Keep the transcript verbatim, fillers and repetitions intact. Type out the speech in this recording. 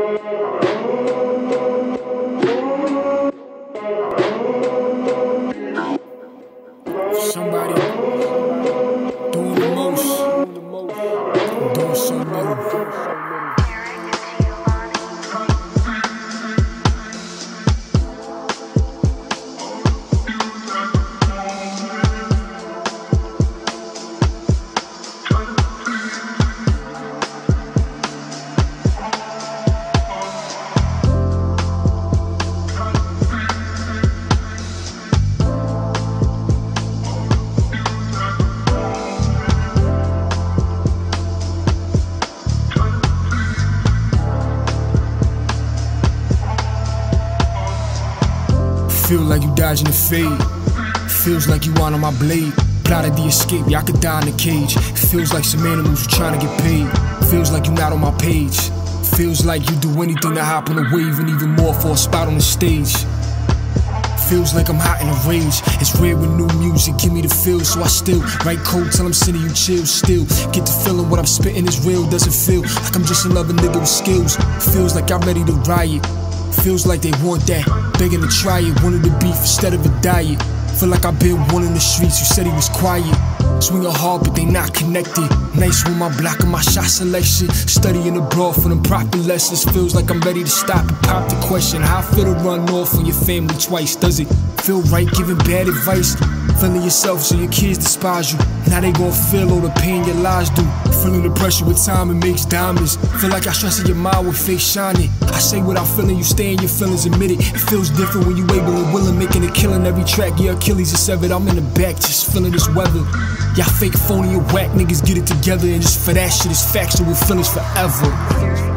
Somebody doing the most, doing so little. Feel like you dodging the fade. Feels like you on my blade. Plotted the escape, yeah, I could die in a cage. Feels like some animals who trying to get paid. Feels like you not on my page. Feels like you do anything to hop on a wave, and even more for a spot on the stage. Feels like I'm hot in a rage. It's rare with new music, give me the feel. So I still write code till I'm sending you chills. Still get the feeling what I'm spitting is real. Doesn't feel like I'm just another nigga with skills. Feels like I'm ready to riot. Feels like they want that, begging to try it. Wanted the beef instead of a diet. Feel like I've been one in the streets who said he was quiet. Swinging hard but they not connected. Nice with my block and my shot selection. Studying abroad for them proper lessons. Feels like I'm ready to stop and pop the question. How I feel to run off on your family twice? Does it feel right giving bad advice? Feeling yourself so your kids despise you. Now they gon' feel all the pain your lies do. Feeling the pressure with time, it makes diamonds. Feel like I stress in your mind with face shining. I say without feeling, you stay in your feelings, admit it. It feels different when you able and willing, making a killing every track. Your Achilles is severed, I'm in the back just feeling this weather. Y'all fake, phony and whack niggas get it together, and just for that shit it's facts, so we'll feel this forever.